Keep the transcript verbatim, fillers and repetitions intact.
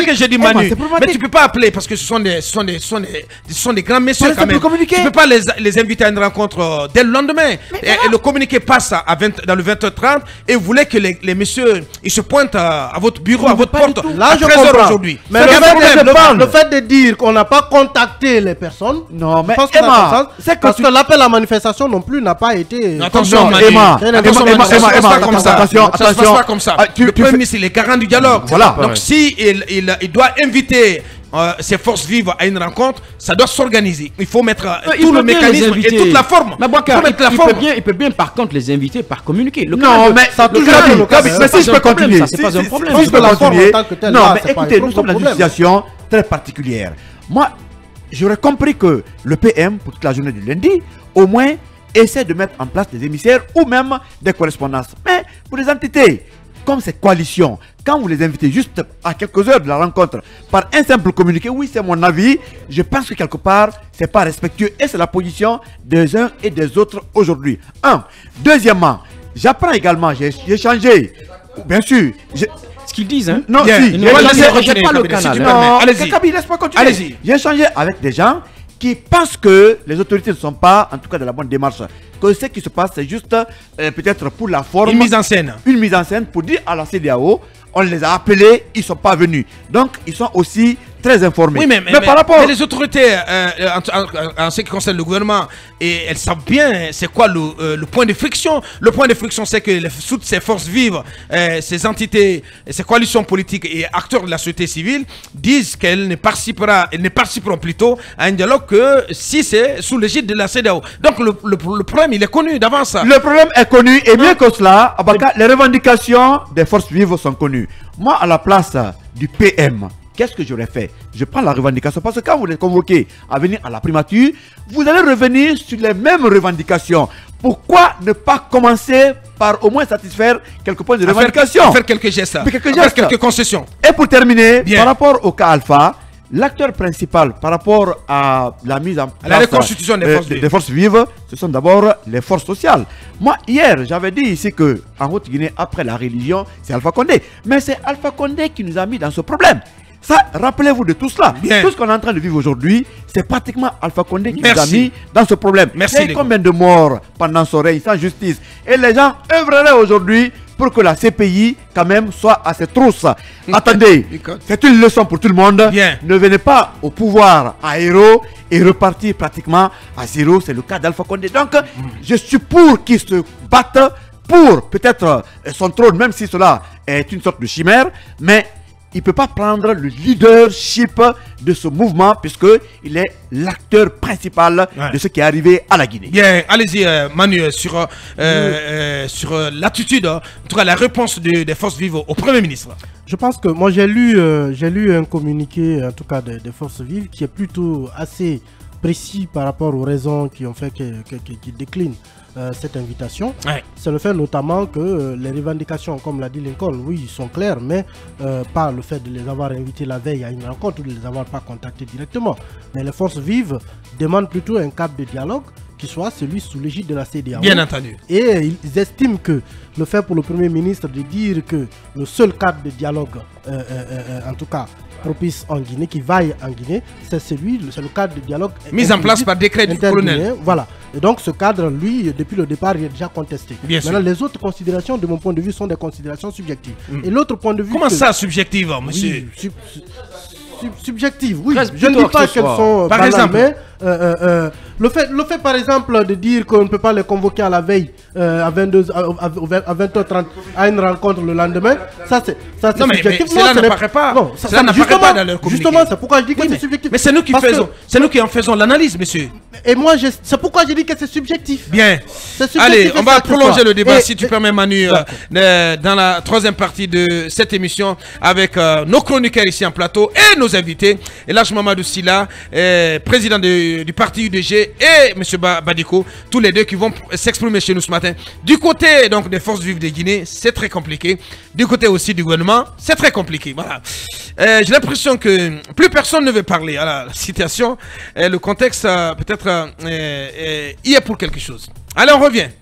ça que j'ai dit, Manu. Mais tu peux pas appeler parce que ce sont des, ce sont des, ce sont des, ce sont des grands messieurs quand même. Tu peux pas les, les inviter à une rencontre euh, dès le lendemain. Et, et le communiqué passe à vingt, dans le vingt heures trente et vous voulez que les, les messieurs ils se pointent à, à votre bureau, à votre porte à treize heures aujourd'hui. Mais le fait, de, le fait de dire qu'on n'a pas contacté les personnes, non, mais Emma, c'est parce que l'appel à manifestation non plus n'a pas été. Attention, Emma, attention, Emma, ça se passe pas comme ça. attention, Ça se passe pas comme ça. Le Premier ministre, il est garant du dialogue. Voilà. Donc si il, il, il doit inviter euh, ces forces vives à une rencontre, ça doit s'organiser. Il faut mettre euh, tout le mécanisme et toute la forme. Mais Boubacar, il, il, peut bien, il peut bien par contre les inviter par communiquer. Le non, de, mais ça touche à tout. Mais si je peux continuer, ça c'est pas un problème. Si je peux continuer, non, mais écoutez, nous sommes dans une situation très particulière. Moi, j'aurais compris que le P M, pour toute la journée du lundi, au moins, essaie de mettre en place des émissaires ou même des correspondances. Mais pour les entités, comme cette coalition, quand vous les invitez juste à quelques heures de la rencontre par un simple communiqué, oui, c'est mon avis, je pense que quelque part, c'est pas respectueux et c'est la position des uns et des autres aujourd'hui. Un. Deuxièmement, j'apprends également, j'ai changé, bien sûr, ce qu'ils disent, hein. Non, yeah. si, ils ne rejettent pas le canal. Non, allez-y, laisse-moi continuer. Allez-y. J'ai échangé avec des gens qui pensent que les autorités ne sont pas, en tout cas, de la bonne démarche. Que ce qui se passe, c'est juste euh, peut-être pour la forme. Une mise en scène. Une mise en scène pour dire à la C D A O, on les a appelés, ils ne sont pas venus. Donc, ils sont aussi très informés. Oui, mais, mais, mais, par rapport... mais les autorités, euh, en, en, en ce qui concerne le gouvernement, et elles savent bien c'est quoi le, euh, le point de friction. Le point de friction, c'est que les, toutes ces forces vives, euh, ces entités, ces coalitions politiques et acteurs de la société civile disent qu'elles ne participeront, elles ne participeront plutôt à un dialogue que si c'est sous l'égide de la C D A O. Donc, le, le, le problème, il est connu d'avance. Le problème est connu, et mieux que cela, Abaka, les revendications des forces vives sont connues. Moi, à la place du P M, qu'est-ce que j'aurais fait? Je prends la revendication parce que quand vous les convoquez à venir à la primature, vous allez revenir sur les mêmes revendications. Pourquoi ne pas commencer par au moins satisfaire quelques points de à revendication? Faire, faire quelques gestes, quelques, gestes. gestes. quelques concessions. Et pour terminer, Bien. par rapport au cas Alpha, l'acteur principal par rapport à la mise en place la reconstitution des, euh, forces, des, vives. des forces vives, ce sont d'abord les forces sociales. Moi, hier, j'avais dit ici que en Haute-Guinée, après la religion, c'est Alpha Condé. Mais c'est Alpha Condé qui nous a mis dans ce problème. Ça, rappelez-vous de tout cela. Bien. Tout ce qu'on est en train de vivre aujourd'hui, c'est pratiquement Alpha Condé qui Merci. nous a mis dans ce problème. Merci. Il y a combien de morts pendant son règne sans justice? Et les gens œuvreraient aujourd'hui pour que la C P I, quand même, soit à ses trousses. Attendez, c'est une leçon pour tout le monde. Bien. Ne venez pas au pouvoir à héros et repartir pratiquement à zéro. C'est le cas d'Alpha Condé. Donc, mm. je suis pour qu'ils se battent pour peut-être son trône, même si cela est une sorte de chimère, mais il ne peut pas prendre le leadership de ce mouvement puisqu'il est l'acteur principal ouais. de ce qui est arrivé à la Guinée. Bien, allez-y euh, Manu, sur, euh, mmh. euh, sur euh, l'attitude, en tout cas la réponse de, des forces vives au Premier ministre. Je pense que moi j'ai lu, euh, j'ai lu un communiqué, en tout cas des, des forces vives, qui est plutôt assez précis par rapport aux raisons qui ont fait qu'ils que, que, qu déclinent euh, cette invitation. Ouais. C'est le fait notamment que euh, les revendications, comme l'a dit Lincoln, oui, ils sont clairs, mais euh, pas le fait de les avoir invités la veille à une rencontre ou de les avoir pas contactés directement. Mais les forces vives demandent plutôt un cadre de dialogue qui soit celui sous l'égide de la C D A O. Bien entendu. Et ils estiment que le fait pour le Premier ministre de dire que le seul cadre de dialogue, euh, euh, euh, en tout cas, propice en Guinée, qui vaille en Guinée, c'est celui, c'est le cadre de dialogue mis en place par décret du colonel. Voilà. Et donc ce cadre, lui, depuis le départ, il est déjà contesté. Bien Maintenant, sûr. les autres considérations, de mon point de vue, sont des considérations subjectives. Mm. Et l'autre point de vue... Comment que... ça, subjective, monsieur? Oui, sub, sub, subjective, oui. Je ne dis pas qu'elles sont... Par banales, exemple mais, euh, euh, le, fait, le fait, par exemple, de dire qu'on ne peut pas les convoquer à la veille, euh, à, vingt-deux, à vingt heures trente, à une rencontre le lendemain, ça c'est subjectif. Mais cela n'apparaît pas. Non, ça, cela n'apparaît pas dans leur communiqué. Justement, c'est pourquoi je dis que oui, c'est subjectif. Mais c'est nous qui faisons, c'est nous qui en faisons l'analyse, monsieur. Et moi, c'est pourquoi je dis que c'est subjectif. Bien. Subjectif. Allez, on va prolonger le débat, et, si tu et, permets, Manu, euh, euh, dans la troisième partie de cette émission, avec euh, nos chroniqueurs ici en plateau et nos invités. Et là, Mamadou Silla, euh, président de, du parti U D G, et M. Badiko, tous les deux qui vont s'exprimer chez nous ce matin. Du côté donc des forces vives de Guinée, c'est très compliqué. Du côté aussi du gouvernement, c'est très compliqué. Voilà. Euh, J'ai l'impression que plus personne ne veut parler. Voilà, la situation, euh, le contexte, euh, peut-être, euh, euh, y est pour quelque chose. Allez, on revient.